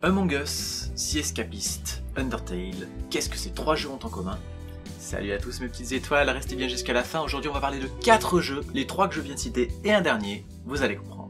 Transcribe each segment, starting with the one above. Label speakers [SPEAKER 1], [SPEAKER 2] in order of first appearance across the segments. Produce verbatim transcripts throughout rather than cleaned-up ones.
[SPEAKER 1] Among Us, The Escapist, Undertale, qu'est-ce que ces trois jeux ont en commun? Salut à tous mes petites étoiles, restez bien jusqu'à la fin. Aujourd'hui on va parler de quatre jeux, les trois que je viens de citer et un dernier, vous allez comprendre.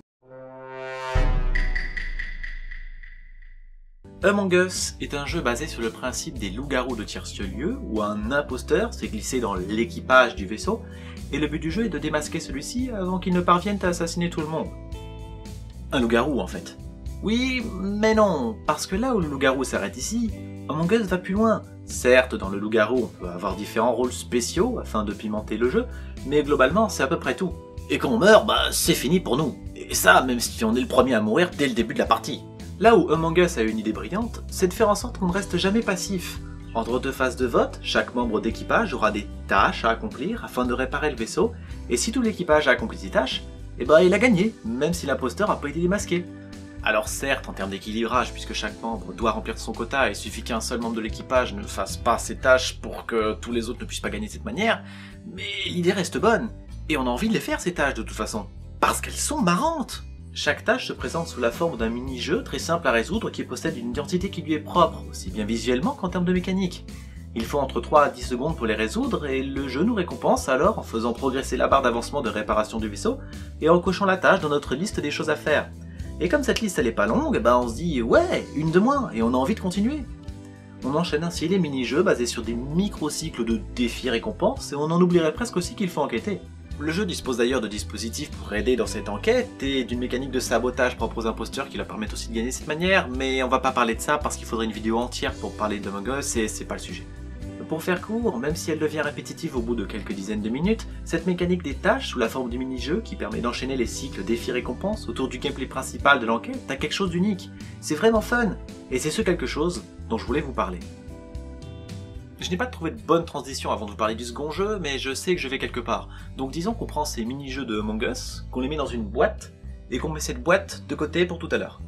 [SPEAKER 1] Among Us est un jeu basé sur le principe des loups-garous de tierce-lieu, où un imposteur s'est glissé dans l'équipage du vaisseau, et le but du jeu est de démasquer celui-ci avant qu'il ne parvienne à assassiner tout le monde. Un loup-garou en fait. Oui, mais non, parce que là où le loup-garou s'arrête ici, Among Us va plus loin. Certes, dans le loup-garou, on peut avoir différents rôles spéciaux afin de pimenter le jeu, mais globalement, c'est à peu près tout. Et quand on meurt, bah c'est fini pour nous. Et ça, même si on est le premier à mourir dès le début de la partie. Là où Among Us a une idée brillante, c'est de faire en sorte qu'on ne reste jamais passif. Entre deux phases de vote, chaque membre d'équipage aura des tâches à accomplir afin de réparer le vaisseau, et si tout l'équipage a accompli ces tâches, eh ben il a gagné, même si l'imposteur n'a pas été démasqué. Alors certes, en termes d'équilibrage, puisque chaque membre doit remplir son quota, il suffit qu'un seul membre de l'équipage ne fasse pas ses tâches pour que tous les autres ne puissent pas gagner de cette manière, mais l'idée reste bonne, et on a envie de les faire ces tâches de toute façon, parce qu'elles sont marrantes. Chaque tâche se présente sous la forme d'un mini-jeu très simple à résoudre qui possède une identité qui lui est propre, aussi bien visuellement qu'en termes de mécanique. Il faut entre trois à dix secondes pour les résoudre, et le jeu nous récompense alors en faisant progresser la barre d'avancement de réparation du vaisseau, et en cochant la tâche dans notre liste des choses à faire. Et comme cette liste elle est pas longue, bah on se dit ouais, une de moins, et on a envie de continuer. On enchaîne ainsi les mini-jeux basés sur des micro-cycles de défis récompenses, et on en oublierait presque aussi qu'il faut enquêter. Le jeu dispose d'ailleurs de dispositifs pour aider dans cette enquête, et d'une mécanique de sabotage propre aux imposteurs qui leur permettent aussi de gagner de cette manière, mais on va pas parler de ça parce qu'il faudrait une vidéo entière pour parler d'Among Us, et c'est pas le sujet. Pour faire court, même si elle devient répétitive au bout de quelques dizaines de minutes, cette mécanique des tâches sous la forme du mini-jeu qui permet d'enchaîner les cycles défis-récompenses autour du gameplay principal de l'enquête a quelque chose d'unique. C'est vraiment fun, et c'est ce quelque chose dont je voulais vous parler. Je n'ai pas trouvé de bonne transition avant de vous parler du second jeu, mais je sais que je vais quelque part. Donc disons qu'on prend ces mini-jeux de Among Us, qu'on les met dans une boîte, et qu'on met cette boîte de côté pour tout à l'heure.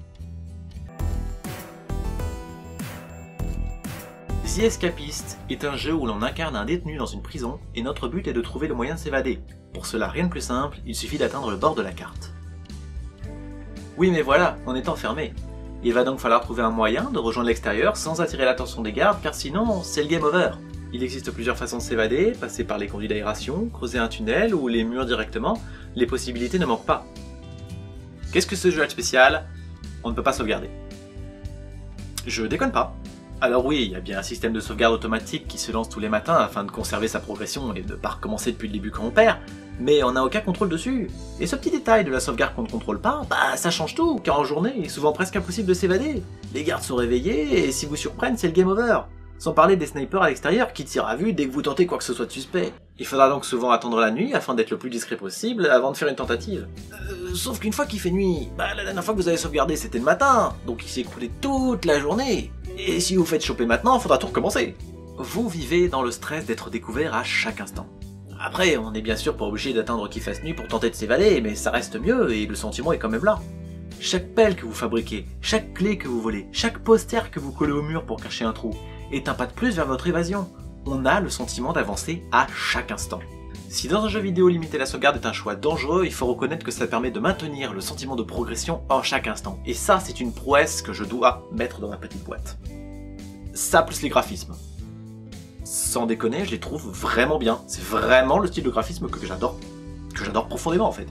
[SPEAKER 1] The Escapist est un jeu où l'on incarne un détenu dans une prison, et notre but est de trouver le moyen de s'évader. Pour cela, rien de plus simple, il suffit d'atteindre le bord de la carte. Oui mais voilà, on est enfermé. Il va donc falloir trouver un moyen de rejoindre l'extérieur sans attirer l'attention des gardes, car sinon, c'est le game over. Il existe plusieurs façons de s'évader, passer par les conduits d'aération, creuser un tunnel ou les murs directement, les possibilités ne manquent pas. Qu'est-ce que ce jeu a de spécial? On ne peut pas sauvegarder. Je déconne pas. Alors oui, il y a bien un système de sauvegarde automatique qui se lance tous les matins afin de conserver sa progression et de ne pas recommencer depuis le début quand on perd, mais on n'a aucun contrôle dessus. Et ce petit détail de la sauvegarde qu'on ne contrôle pas, bah ça change tout, car en journée, il est souvent presque impossible de s'évader. Les gardes sont réveillés, et si vous surprennent, c'est le game over. Sans parler des snipers à l'extérieur qui tirent à vue dès que vous tentez quoi que ce soit de suspect. Il faudra donc souvent attendre la nuit afin d'être le plus discret possible avant de faire une tentative. Euh, sauf qu'une fois qu'il fait nuit, bah la dernière fois que vous avez sauvegardé c'était le matin, donc il s'est écoulé toute la journée. Et si vous faites choper maintenant, faudra tout recommencer. Vous vivez dans le stress d'être découvert à chaque instant. Après, on n'est bien sûr pas obligé d'attendre qu'il fasse nuit pour tenter de s'évader, mais ça reste mieux et le sentiment est quand même là. Chaque pelle que vous fabriquez, chaque clé que vous volez, chaque poster que vous collez au mur pour cacher un trou, est un pas de plus vers votre évasion. On a le sentiment d'avancer à chaque instant. Si dans un jeu vidéo limiter la sauvegarde est un choix dangereux, il faut reconnaître que ça permet de maintenir le sentiment de progression en chaque instant. Et ça, c'est une prouesse que je dois mettre dans ma petite boîte. Ça plus les graphismes. Sans déconner, je les trouve vraiment bien. C'est vraiment le style de graphisme que j'adore, que j'adore profondément en fait.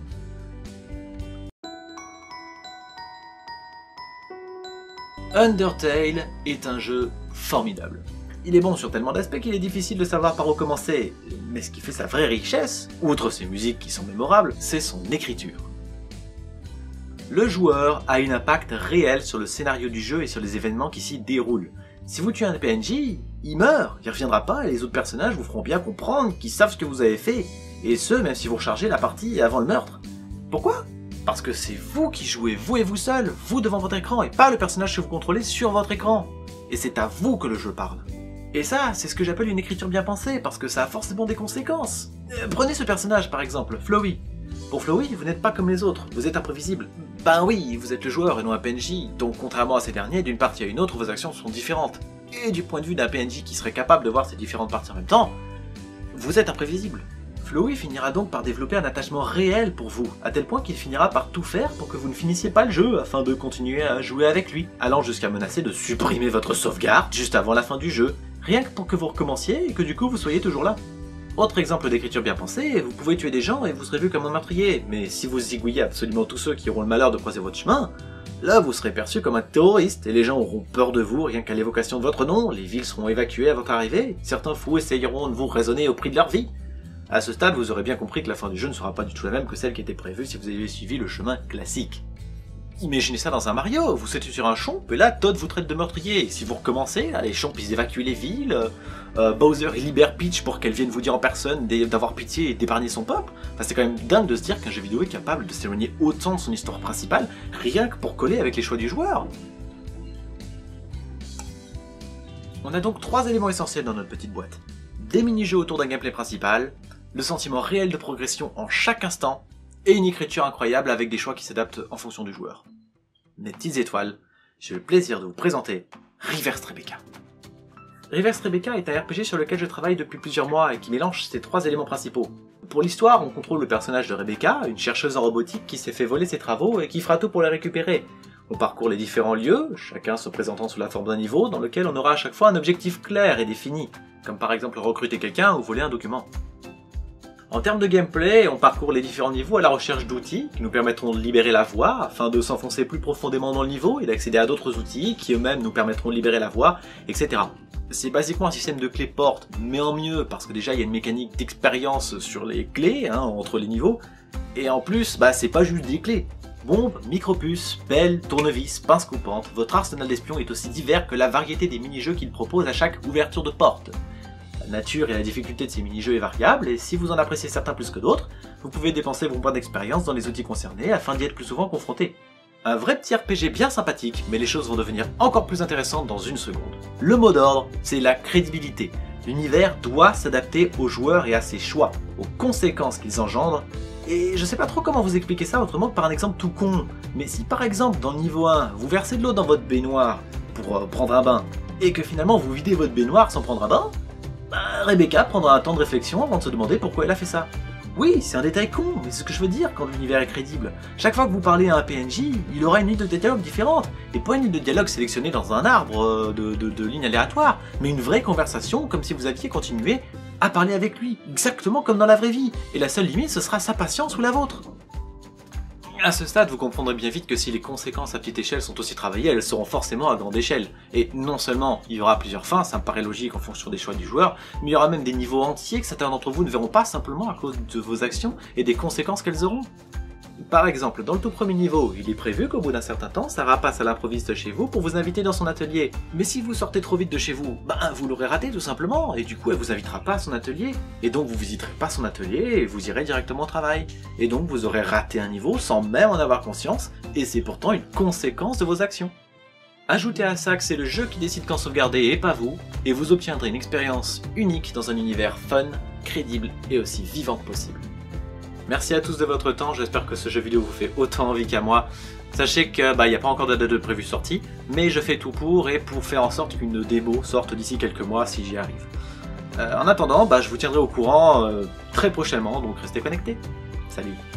[SPEAKER 1] Undertale est un jeu formidable. Il est bon sur tellement d'aspects qu'il est difficile de savoir par où commencer, mais ce qui fait sa vraie richesse, outre ses musiques qui sont mémorables, c'est son écriture. Le joueur a un impact réel sur le scénario du jeu et sur les événements qui s'y déroulent. Si vous tuez un P N J, il meurt, il reviendra pas et les autres personnages vous feront bien comprendre qu'ils savent ce que vous avez fait, et ce même si vous rechargez la partie avant le meurtre. Pourquoi ? Parce que c'est vous qui jouez, vous et vous seul, vous devant votre écran, et pas le personnage que vous contrôlez sur votre écran. Et c'est à vous que le jeu parle. Et ça, c'est ce que j'appelle une écriture bien pensée, parce que ça a forcément des conséquences. Euh, prenez ce personnage par exemple, Flowey. Pour Flowey, vous n'êtes pas comme les autres, vous êtes imprévisible. Ben oui, vous êtes le joueur et non un P N J, donc contrairement à ces derniers, d'une partie à une autre, vos actions sont différentes. Et du point de vue d'un P N J qui serait capable de voir ces différentes parties en même temps, vous êtes imprévisible. Flowey finira donc par développer un attachement réel pour vous, à tel point qu'il finira par tout faire pour que vous ne finissiez pas le jeu afin de continuer à jouer avec lui, allant jusqu'à menacer de supprimer votre sauvegarde juste avant la fin du jeu, rien que pour que vous recommenciez et que du coup vous soyez toujours là. Autre exemple d'écriture bien pensée, vous pouvez tuer des gens et vous serez vu comme un meurtrier, mais si vous zigouillez absolument tous ceux qui auront le malheur de croiser votre chemin, là vous serez perçu comme un terroriste et les gens auront peur de vous rien qu'à l'évocation de votre nom, les villes seront évacuées à votre arrivée, certains fous essayeront de vous raisonner au prix de leur vie. À ce stade, vous aurez bien compris que la fin du jeu ne sera pas du tout la même que celle qui était prévue si vous aviez suivi le chemin classique. Imaginez ça dans un Mario, vous êtes sur un chomp, et là Todd vous traite de meurtrier. Si vous recommencez, là, les chomps ils évacuent les villes, euh, Bowser il libère Peach pour qu'elle vienne vous dire en personne d'avoir pitié et d'épargner son peuple. Enfin, c'est quand même dingue de se dire qu'un jeu vidéo est capable de s'éloigner autant de son histoire principale, rien que pour coller avec les choix du joueur. On a donc trois éléments essentiels dans notre petite boîte. Des mini-jeux autour d'un gameplay principal, le sentiment réel de progression en chaque instant, et une écriture incroyable avec des choix qui s'adaptent en fonction du joueur. Mes petites étoiles, j'ai le plaisir de vous présenter Reverse Rebecca. Reverse Rebecca est un R P G sur lequel je travaille depuis plusieurs mois et qui mélange ces trois éléments principaux. Pour l'histoire, on contrôle le personnage de Rebecca, une chercheuse en robotique qui s'est fait voler ses travaux et qui fera tout pour les récupérer. On parcourt les différents lieux, chacun se présentant sous la forme d'un niveau, dans lequel on aura à chaque fois un objectif clair et défini, comme par exemple recruter quelqu'un ou voler un document. En termes de gameplay, on parcourt les différents niveaux à la recherche d'outils qui nous permettront de libérer la voie afin de s'enfoncer plus profondément dans le niveau et d'accéder à d'autres outils qui eux-mêmes nous permettront de libérer la voie, et cetera. C'est basiquement un système de clés porte, mais en mieux parce que déjà il y a une mécanique d'expérience sur les clés, hein, entre les niveaux, et en plus, bah c'est pas juste des clés. Bombes, micro-puces, pelles, tournevis, pinces coupantes, votre arsenal d'espions est aussi divers que la variété des mini-jeux qu'il propose à chaque ouverture de porte. La nature et la difficulté de ces mini-jeux est variable, et si vous en appréciez certains plus que d'autres, vous pouvez dépenser vos points d'expérience dans les outils concernés afin d'y être plus souvent confronté. Un vrai petit R P G bien sympathique, mais les choses vont devenir encore plus intéressantes dans une seconde. Le mot d'ordre, c'est la crédibilité. L'univers doit s'adapter aux joueurs et à ses choix, aux conséquences qu'ils engendrent, et je sais pas trop comment vous expliquer ça autrement que par un exemple tout con, mais si par exemple dans le niveau un, vous versez de l'eau dans votre baignoire pour euh, prendre un bain, et que finalement vous videz votre baignoire sans prendre un bain, bah, Rebecca prendra un temps de réflexion avant de se demander pourquoi elle a fait ça. Oui, c'est un détail con, mais c'est ce que je veux dire quand l'univers est crédible. Chaque fois que vous parlez à un P N J, il aura une ligne de dialogue différente, et pas une ligne de dialogue sélectionnée dans un arbre de, de, de lignes aléatoires, mais une vraie conversation comme si vous aviez continué à parler avec lui, exactement comme dans la vraie vie, et la seule limite ce sera sa patience ou la vôtre. À ce stade, vous comprendrez bien vite que si les conséquences à petite échelle sont aussi travaillées, elles seront forcément à grande échelle. Et non seulement il y aura plusieurs fins, ça me paraît logique en fonction des choix du joueur, mais il y aura même des niveaux entiers que certains d'entre vous ne verront pas simplement à cause de vos actions et des conséquences qu'elles auront. Par exemple, dans le tout premier niveau, il est prévu qu'au bout d'un certain temps, Sarah passe à l'improviste chez vous pour vous inviter dans son atelier. Mais si vous sortez trop vite de chez vous, ben vous l'aurez raté tout simplement, et du coup elle vous invitera pas à son atelier. Et donc vous visiterez pas son atelier et vous irez directement au travail. Et donc vous aurez raté un niveau sans même en avoir conscience, et c'est pourtant une conséquence de vos actions. Ajoutez à ça que c'est le jeu qui décide quand sauvegarder et pas vous, et vous obtiendrez une expérience unique dans un univers fun, crédible et aussi vivant que possible. Merci à tous de votre temps, j'espère que ce jeu vidéo vous fait autant envie qu'à moi. Sachez que bah, y a pas encore de date de prévue sortie, mais je fais tout pour et pour faire en sorte qu'une démo sorte d'ici quelques mois si j'y arrive. Euh, en attendant, bah, je vous tiendrai au courant euh, très prochainement, donc restez connectés. Salut.